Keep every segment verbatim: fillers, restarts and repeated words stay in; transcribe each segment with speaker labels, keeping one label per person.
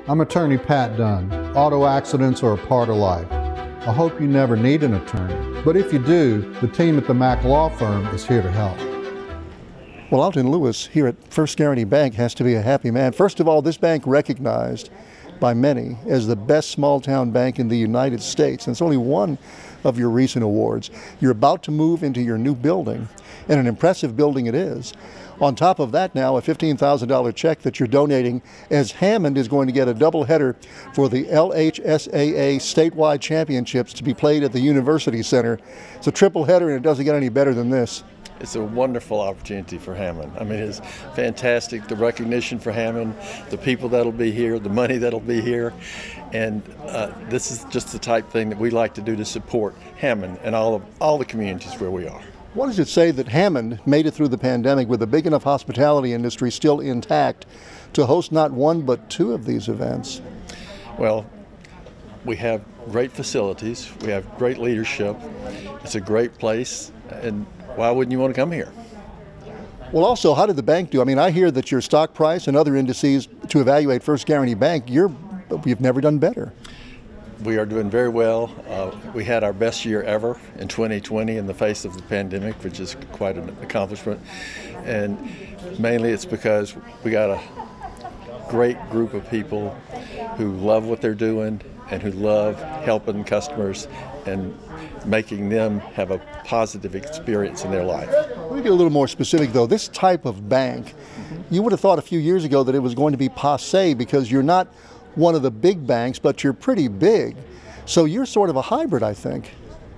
Speaker 1: I'm attorney Pat Dunn. Auto accidents are a part of life. I hope you never need an attorney, but if you do, the team at the Mack Law Firm is here to help.
Speaker 2: Well, Alton Lewis here at First Guaranty Bank has to be a happy man. First of all, this bank recognized by many as the best small-town bank in the United States, and it's only one of your recent awards. You're about to move into your new building, and an impressive building it is. On top of that now, a fifteen thousand dollar check that you're donating, as Hammond is going to get a doubleheader for the L H S A A statewide championships to be played at the University Center. It's a triple header, and it doesn't get any better than this.
Speaker 3: It's a wonderful opportunity for Hammond. I mean, it's fantastic, the recognition for Hammond, the people that'll be here, the money that'll be here, and uh, this is just the type thing that we like to do to support Hammond and all of all the communities where we are.
Speaker 2: What does it say that Hammond made it through the pandemic with a big enough hospitality industry still intact to host not one but two of these events?
Speaker 3: Well, we have great facilities, we have great leadership, it's a great place, and why wouldn't you want to come here?
Speaker 2: Well, also, how did the bank do? I mean, I hear that your stock price and other indices to evaluate First Guaranty Bank, you're, you've never done better.
Speaker 3: We are doing very well. Uh, we had our best year ever in twenty twenty in the face of the pandemic, which is quite an accomplishment. And mainly it's because we got a great group of people who love what they're doing and who love helping customers and making them have a positive experience in their life.
Speaker 2: Let me get a little more specific, though. This type of bank, mm-hmm. you would have thought a few years ago that it was going to be passé because you're not one of the big banks, but you're pretty big. So you're sort of a hybrid, I think.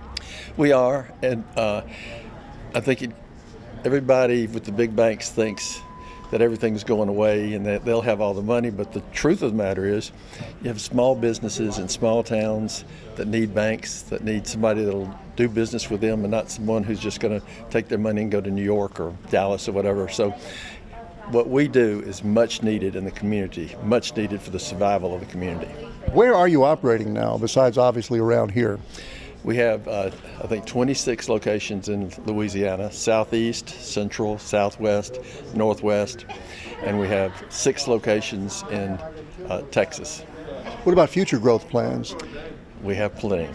Speaker 3: We are, and uh, I think it, everybody with the big banks thinks that everything's going away and that they'll have all the money, but the truth of the matter is you have small businesses in small towns that need banks, that need somebody that'll do business with them and not someone who's just going to take their money and go to New York or Dallas or whatever. So what we do is much needed in the community, much needed for the survival of the community.
Speaker 2: Where are you operating now, besides obviously around here?
Speaker 3: We have, uh, I think, twenty-six locations in Louisiana, southeast, central, southwest, northwest, and we have six locations in uh, Texas.
Speaker 2: What about future growth plans?
Speaker 3: We have plenty.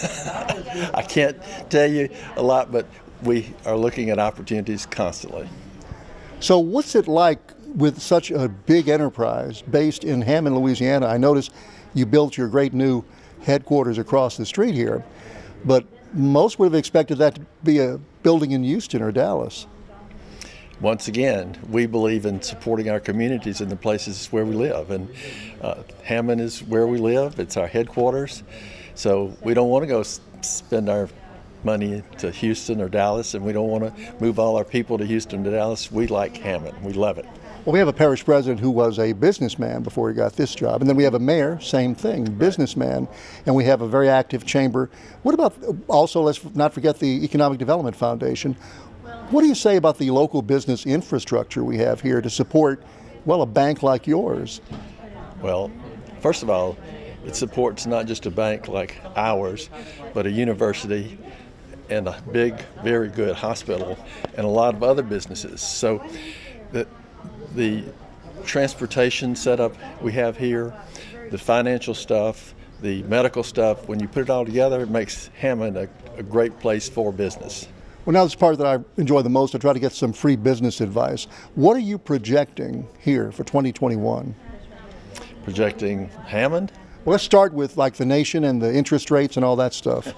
Speaker 3: I can't tell you a lot, but we are looking at opportunities constantly.
Speaker 2: So what's it like with such a big enterprise based in Hammond, Louisiana? I notice you built your great new headquarters across the street here, but most would have expected that to be a building in Houston or Dallas.
Speaker 3: Once again, we believe in supporting our communities in the places where we live, and uh, Hammond is where we live. It's our headquarters, so we don't want to go spend our money to Houston or Dallas, and we don't want to move all our people to Houston to Dallas. We like Hammond. We love it.
Speaker 2: Well, we have a parish president who was a businessman before he got this job, and then we have a mayor, same thing, businessman, and we have a very active chamber. What about, also, let's not forget the Economic Development Foundation. What do you say about the local business infrastructure we have here to support, well, a bank like yours?
Speaker 3: Well, first of all, it supports not just a bank like ours, but a university and a big, very good hospital and a lot of other businesses. So the, the transportation setup we have here, the financial stuff, the medical stuff, when you put it all together, it makes Hammond a, a great place for business.
Speaker 2: Well, now this part that I enjoy the most, I try to get some free business advice. What are you projecting here for twenty twenty-one?
Speaker 3: Projecting Hammond?
Speaker 2: Well, let's start with like the nation and the interest rates and all that stuff.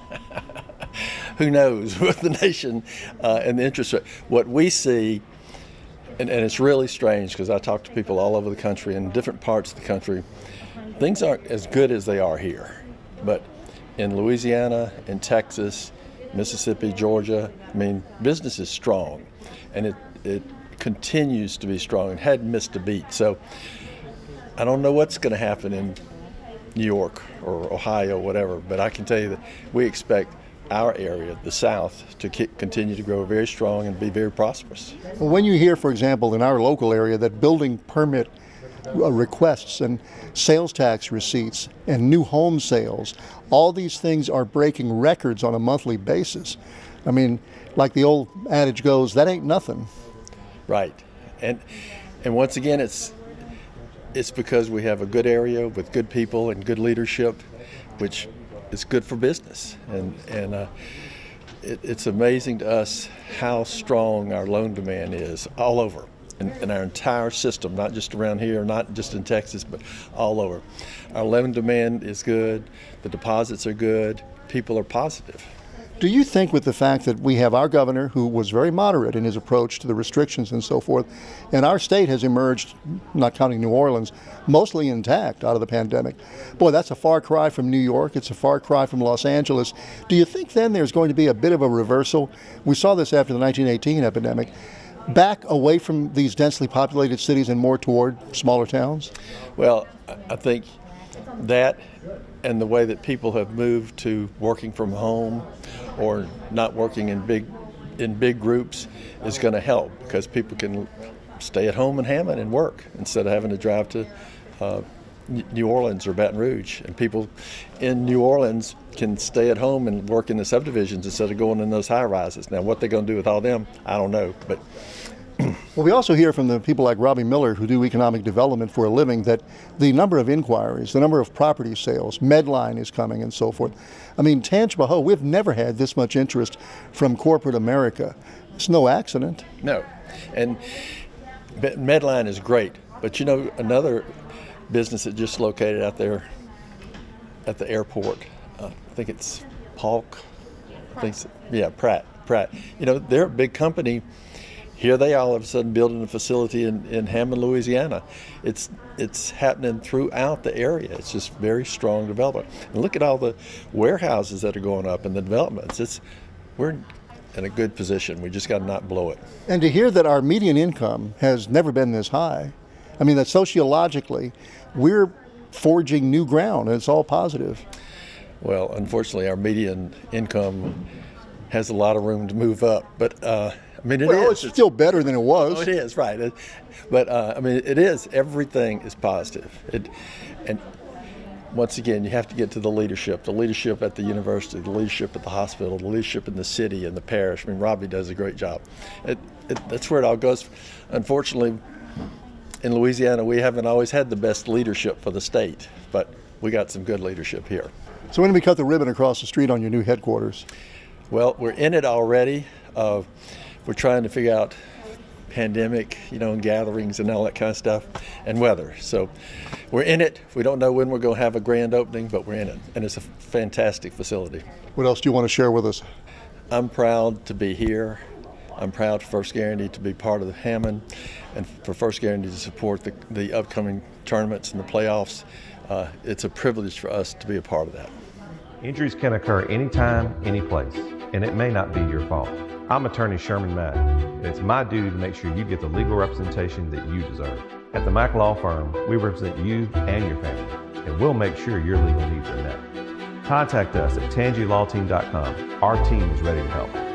Speaker 3: Who knows with the nation uh, and the interest rate. What we see, and, and it's really strange because I talk to people all over the country in different parts of the country, things aren't as good as they are here. But in Louisiana, in Texas, Mississippi, Georgia, I mean, business is strong, and it, it continues to be strong and hadn't missed a beat. So I don't know what's going to happen in New York or Ohio, whatever, but I can tell you that we expect our area, the South, to continue to grow very strong and be very prosperous.
Speaker 2: Well, when you hear, for example, in our local area that building permit requests and sales tax receipts and new home sales, all these things are breaking records on a monthly basis. I mean, like the old adage goes, that ain't nothing.
Speaker 3: Right. And and once again, it's it's because we have a good area with good people and good leadership, which is good for business. And, and uh, it, it's amazing to us how strong our loan demand is all over. In, in our entire system, not just around here, not just in Texas, but all over. Our loan demand is good, the deposits are good, people are positive.
Speaker 2: Do you think with the fact that we have our governor who was very moderate in his approach to the restrictions and so forth, and our state has emerged, not counting New Orleans, mostly intact out of the pandemic. Boy, that's a far cry from New York, it's a far cry from Los Angeles. Do you think then there's going to be a bit of a reversal? We saw this after the nineteen eighteen epidemic. Back away from these densely populated cities and more toward smaller towns?
Speaker 3: Well, I think that and the way that people have moved to working from home or not working in big in big groups is going to help, because people can stay at home in Hammond and work instead of having to drive to uh, New Orleans or Baton Rouge. And people in New Orleans can stay at home and work in the subdivisions instead of going in those high rises. Now, what they're going to do with all them, I don't know. But
Speaker 2: well, we also hear from the people like Robbie Miller, who do economic development for a living, that the number of inquiries, the number of property sales, Medline is coming and so forth. I mean, tangible, oh, we've never had this much interest from corporate America. It's no accident.
Speaker 3: No. And Medline is great. But you know, another business that just located out there at the airport, uh, I think it's Polk, I think, yeah, Pratt, Pratt. You know, they're a big company. Here they are all of a sudden building a facility in, in Hammond, Louisiana. It's it's happening throughout the area. It's just very strong development. And look at all the warehouses that are going up and the developments. It's we're in a good position. We just got to not blow it.
Speaker 2: And to hear that our median income has never been this high, I mean, that sociologically, we're forging new ground, and it's all positive.
Speaker 3: Well, unfortunately, our median income has a lot of room to move up, but uh, I mean, it
Speaker 2: well,
Speaker 3: is.
Speaker 2: it's still better than it was.
Speaker 3: Oh, it is, right. It, but, uh, I mean, it is. Everything is positive. It, and once again, you have to get to the leadership, the leadership at the university, the leadership at the hospital, the leadership in the city and the parish. I mean, Robbie does a great job. It, it, that's where it all goes. Unfortunately, in Louisiana, we haven't always had the best leadership for the state, but we got some good leadership here.
Speaker 2: So when do we cut the ribbon across the street on your new headquarters?
Speaker 3: Well, we're in it already. Uh, we're trying to figure out pandemic, you know, and gatherings and all that kind of stuff, and weather. So we're in it. We don't know when we're going to have a grand opening, but we're in it, and it's a fantastic facility.
Speaker 2: What else do you want to share with us?
Speaker 3: I'm proud to be here. I'm proud for First Guarantee to be part of the Hammond, and for First Guarantee to support the, the upcoming tournaments and the playoffs. Uh, it's a privilege for us to be a part of that.
Speaker 4: Injuries can occur anytime, any place, and it may not be your fault. I'm attorney Sherman Madden, and it's my duty to make sure you get the legal representation that you deserve. At the Mack Law Firm, we represent you and your family, and we'll make sure your legal needs are met. Contact us at tangi law team dot com. Our team is ready to help.